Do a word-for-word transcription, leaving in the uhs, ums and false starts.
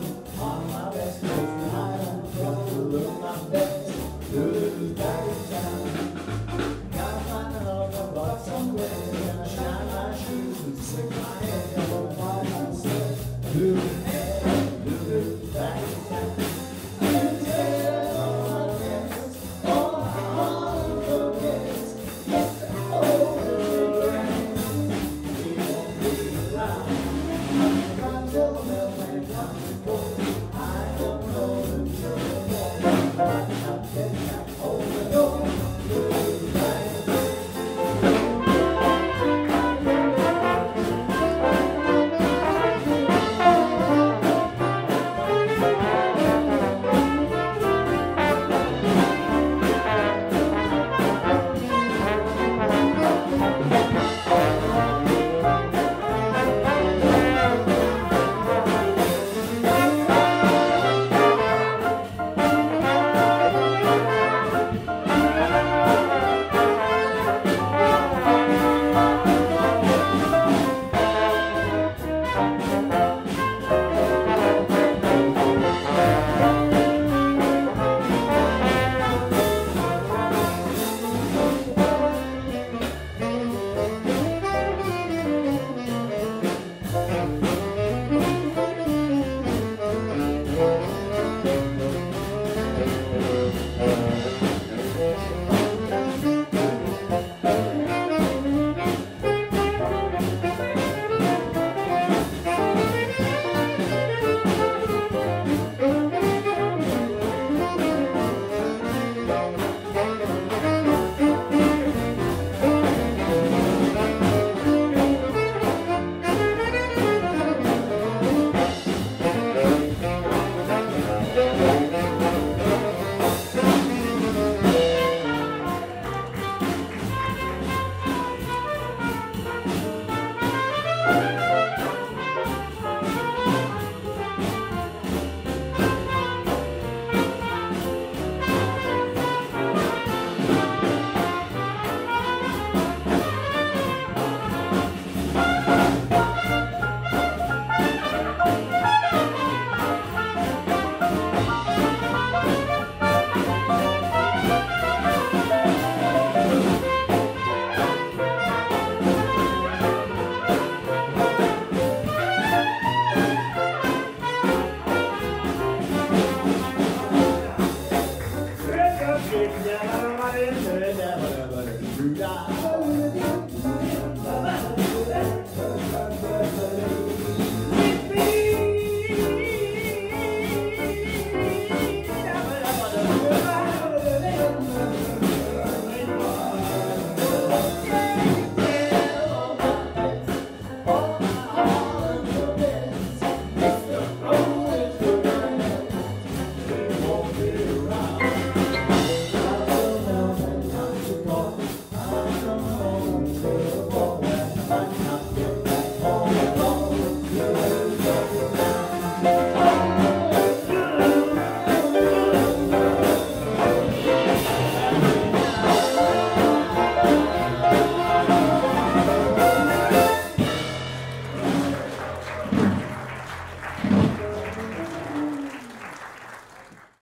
on my best face tonight. I'm gonna look my best. Lulu's back in town. Gotta find another buck somewhere. Gonna shine my shoes and slick my hair. Gonna find myself. Lulu, hey, Lulu's back in town. I can tell all my friends, all my unforgets. It's the older grand. We won't be around. I'm trying to tell when it comes to go. I don't know the truth anymore. I'm getting out over the door. Lulu's back in town. Yeah.